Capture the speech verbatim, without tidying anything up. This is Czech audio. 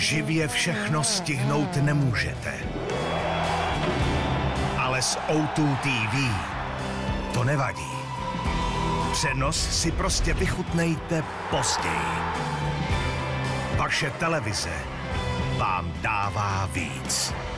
Živě všechno stihnout nemůžete. Ale s O dva T V to nevadí. Přenos si prostě vychutnejte později. Vaše televize vám dává víc.